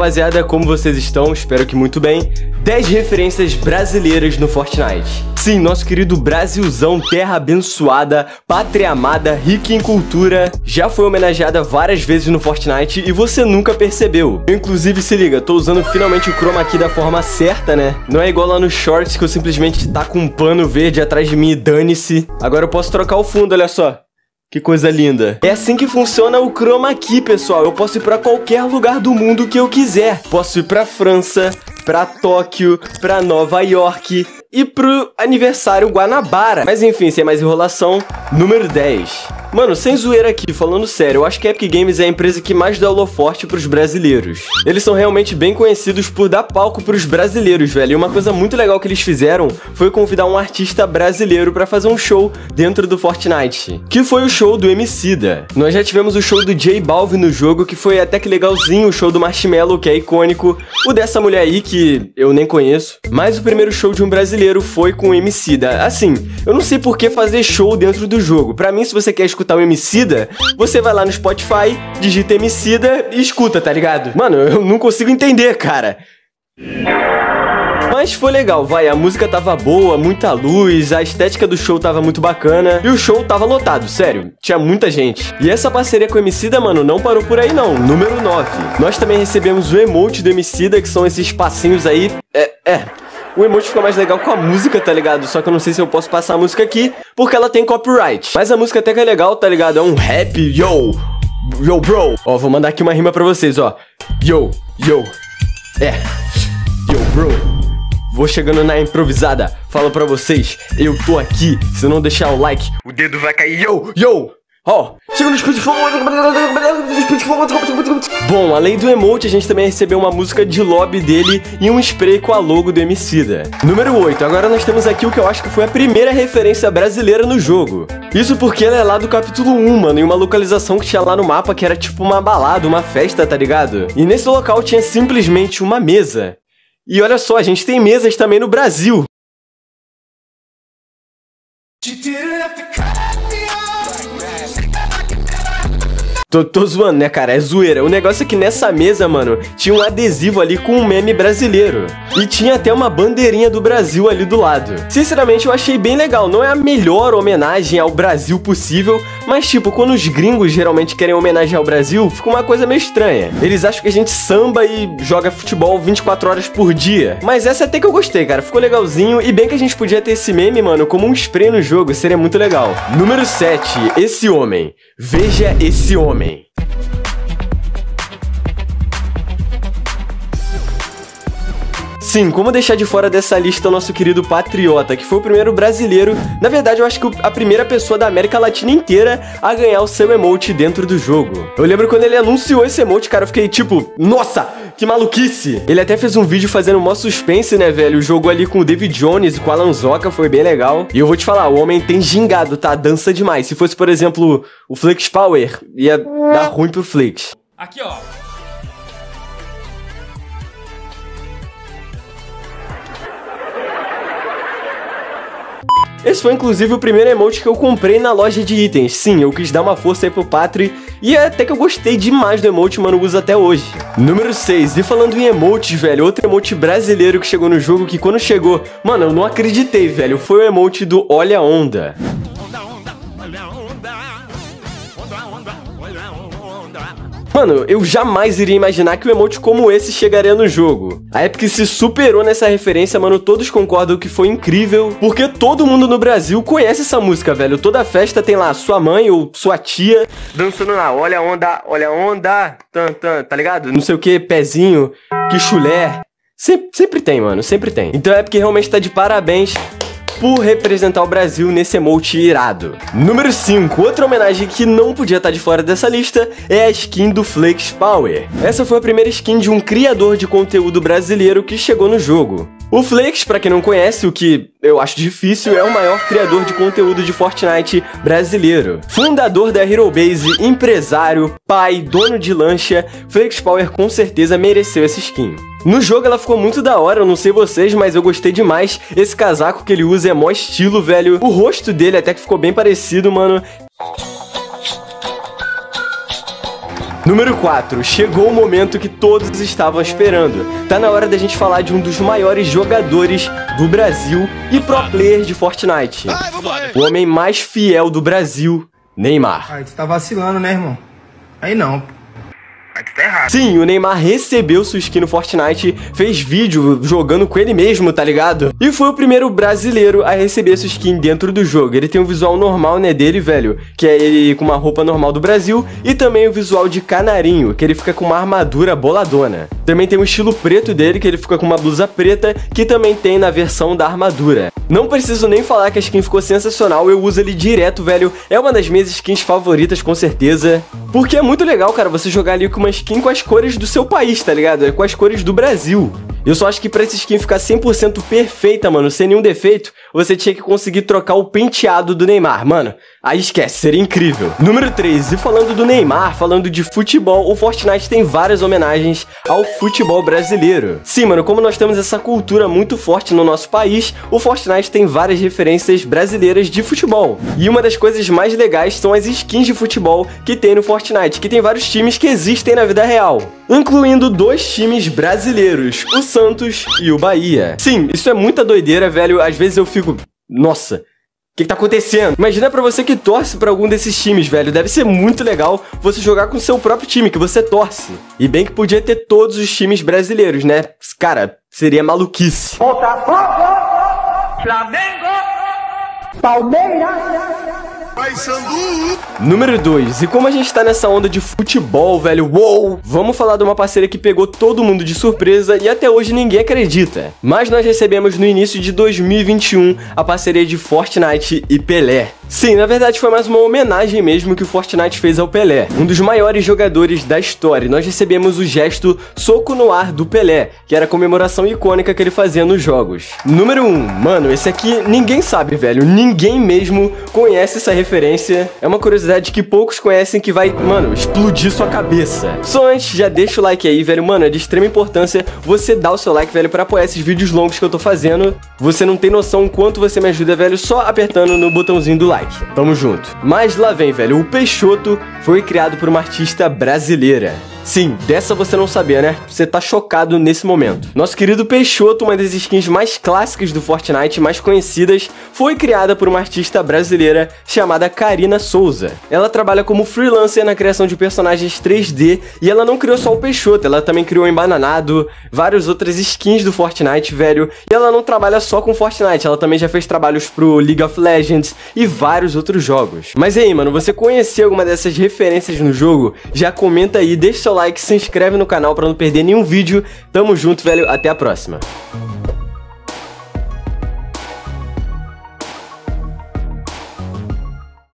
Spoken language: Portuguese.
rapaziada, como vocês estão? Espero que muito bem. 10 referências brasileiras no Fortnite. Sim, nosso querido Brasilzão, terra abençoada, pátria amada, rica em cultura, já foi homenageada várias vezes no Fortnite e você nunca percebeu. Eu, inclusive, se liga, tô usando finalmente o chroma aqui da forma certa, né? Não é igual lá no Shorts que eu simplesmente taco um pano verde atrás de mim e dane-se. Agora eu posso trocar o fundo, olha só. Que coisa linda. É assim que funciona o chroma key, pessoal. Eu posso ir pra qualquer lugar do mundo que eu quiser. Posso ir pra França, pra Tóquio, pra Nova York e pro aniversário Guanabara. Mas enfim, sem mais enrolação, número 10. Mano, sem zoeira aqui, falando sério, eu acho que a Epic Games é a empresa que mais dá holoforte pros brasileiros. Eles são realmente bem conhecidos por dar palco pros brasileiros, velho. E uma coisa muito legal que eles fizeram foi convidar um artista brasileiro pra fazer um show dentro do Fortnite, que foi o show do Emicida. Nós já tivemos o show do J Balvin no jogo, que foi até que legalzinho, o show do Marshmello, que é icônico, o dessa mulher aí, que eu nem conheço. Mas o primeiro show de um brasileiro foi com o Emicida. Assim, eu não sei por que fazer show dentro do jogo. Pra mim, se você quer escutar o Emicida, você vai lá no Spotify, digita Emicida e escuta, tá ligado? Mano, eu não consigo entender, cara. Mas foi legal, vai, a música tava boa, muita luz, a estética do show tava muito bacana e o show tava lotado, sério, tinha muita gente. E essa parceria com o Emicida, mano, não parou por aí não. Número 9. Nós também recebemos o emote do Emicida, que são esses passinhos aí, o emote fica mais legal com a música, tá ligado? Só que eu não sei se eu posso passar a música aqui, porque ela tem copyright. Mas a música até que é legal, tá ligado? É um rap, yo bro. Ó, vou mandar aqui uma rima pra vocês, ó. Yo bro. Vou chegando na improvisada, falo pra vocês, eu tô aqui, se não deixar o like, o dedo vai cair, yo! Ó, chega no speed. Bom, além do emote, a gente também recebeu uma música de lobby dele e um spray com a logo do Emicida. Número 8, agora nós temos aqui o que eu acho que foi a primeira referência brasileira no jogo. Isso porque ela é lá do capítulo 1, mano, em uma localização que tinha lá no mapa que era tipo uma balada, uma festa, tá ligado? E nesse local tinha simplesmente uma mesa. E olha só, a gente tem mesas também no Brasil. Tô zoando, né, cara? É zoeira. O negócio é que nessa mesa, mano, tinha um adesivo ali com um meme brasileiro. E tinha até uma bandeirinha do Brasil ali do lado. Sinceramente, eu achei bem legal. Não é a melhor homenagem ao Brasil possível, mas, tipo, quando os gringos geralmente querem homenagear o Brasil, fica uma coisa meio estranha. Eles acham que a gente samba e joga futebol 24 horas por dia. Mas essa até que eu gostei, cara. Ficou legalzinho. E bem que a gente podia ter esse meme, mano, como um spray no jogo. Seria muito legal. Número 7. Esse homem. Veja esse homem. Sim, como deixar de fora dessa lista o nosso querido Patriota, que foi o primeiro brasileiro, na verdade eu acho que a primeira pessoa da América Latina inteira a ganhar o seu emote dentro do jogo. Eu lembro quando ele anunciou esse emote, cara, eu fiquei tipo, nossa, que maluquice! Ele até fez um vídeo fazendo mó suspense, né, velho? O jogo ali com o David Jones e com o Alan Zoka foi bem legal. E eu vou te falar, o homem tem gingado, tá? Dança demais. Se fosse, por exemplo, o Flex Power, ia dar ruim pro Flex. Aqui, ó. Esse foi inclusive o primeiro emote que eu comprei na loja de itens. Sim, eu quis dar uma força aí pro Patri e até que eu gostei demais do emote, mano, uso até hoje. Número 6, e falando em emotes, velho, outro emote brasileiro que chegou no jogo que quando chegou, mano, eu não acreditei, velho, foi o emote do Olha a Onda. Mano, eu jamais iria imaginar que um emote como esse chegaria no jogo. A Epic se superou nessa referência, mano, todos concordam que foi incrível, porque todo mundo no Brasil conhece essa música, velho. Toda festa tem lá sua mãe ou sua tia dançando lá, olha a onda, tá ligado? Não sei o que, pezinho, que chulé. Sempre tem, mano, sempre tem. Então a Epic realmente tá de parabéns por representar o Brasil nesse emote irado. Número 5, outra homenagem que não podia estar de fora dessa lista é a skin do Flex Power. Essa foi a primeira skin de um criador de conteúdo brasileiro que chegou no jogo. O Flex, pra quem não conhece, o que eu acho difícil, é o maior criador de conteúdo de Fortnite brasileiro. Fundador da Hero Base, empresário, pai, dono de lancha, Flex Power com certeza mereceu essa skin. No jogo ela ficou muito da hora, eu não sei vocês, mas eu gostei demais. Esse casaco que ele usa é mó estilo, velho. O rosto dele até que ficou bem parecido, mano. Número 4. Chegou o momento que todos estavam esperando. Tá na hora da gente falar de um dos maiores jogadores do Brasil e pro player de Fortnite. O homem mais fiel do Brasil, Neymar. Aí tu tá vacilando, né, irmão? Aí não. Aí tu tá errado. Sim, o Neymar recebeu sua skin no Fortnite, fez vídeo jogando com ele mesmo, tá ligado? E foi o primeiro brasileiro a receber sua skin dentro do jogo. Ele tem um visual normal, né, dele, velho, que é ele com uma roupa normal do Brasil, e também o visual de canarinho, que ele fica com uma armadura boladona. Também tem o estilo preto dele, que ele fica com uma blusa preta, que também tem na versão da armadura. Não preciso nem falar que a skin ficou sensacional, eu uso ele direto, velho. É uma das minhas skins favoritas, com certeza. Porque é muito legal, cara, você jogar ali com uma skin com as cores do seu país, tá ligado? É com as cores do Brasil. Eu só acho que pra essa skin ficar 100% perfeita, mano, sem nenhum defeito, você tinha que conseguir trocar o penteado do Neymar, mano. Aí esquece, seria incrível. Número 3, e falando do Neymar, falando de futebol, o Fortnite tem várias homenagens ao futebol brasileiro. Sim, mano, como nós temos essa cultura muito forte no nosso país, o Fortnite tem várias referências brasileiras de futebol. E uma das coisas mais legais são as skins de futebol que tem no Fortnite, que tem vários times que existem na vida real, incluindo 2 times brasileiros, o Santos e o Bahia. Sim, isso é muita doideira, velho. Às vezes eu fico... Nossa, o que tá acontecendo? Imagina pra você que torce pra algum desses times, velho. Deve ser muito legal você jogar com o seu próprio time, que você torce. E bem que podia ter todos os times brasileiros, né? Cara, seria maluquice. Botafogo, Flamengo, Palmeiras, Número 2, e como a gente tá nessa onda de futebol, velho, uou, vamos falar de uma parceria que pegou todo mundo de surpresa e até hoje ninguém acredita. Mas nós recebemos no início de 2021 a parceria de Fortnite e Pelé. Sim, na verdade foi mais uma homenagem mesmo que o Fortnite fez ao Pelé, um dos maiores jogadores da história. Nós recebemos o gesto Soco no Ar do Pelé, que era a comemoração icônica que ele fazia nos jogos. Número 1, mano, esse aqui ninguém sabe, velho, ninguém mesmo conhece essa referência. É uma curiosidade que poucos conhecem que vai, mano, explodir sua cabeça. Só antes, já deixa o like aí, velho, mano, é de extrema importância você dar o seu like, velho, pra apoiar esses vídeos longos que eu tô fazendo. Você não tem noção o quanto você me ajuda, velho, só apertando no botãozinho do like. Tamo junto. Mas lá vem, velho, o Peixoto foi criado por uma artista brasileira. Sim, dessa você não sabia, né? Você tá chocado nesse momento. Nosso querido Peixoto, uma das skins mais clássicas do Fortnite, mais conhecidas, foi criada por uma artista brasileira chamada Karina Souza. Ela trabalha como freelancer na criação de personagens 3D e ela não criou só o Peixoto, ela também criou o Embananado, várias outras skins do Fortnite, velho. E ela não trabalha só com Fortnite, ela também já fez trabalhos pro League of Legends e vários outros jogos. Mas e aí, mano, você conheceu alguma dessas referências no jogo? Já comenta aí, deixa seu like, se inscreve no canal pra não perder nenhum vídeo. Tamo junto, velho. Até a próxima.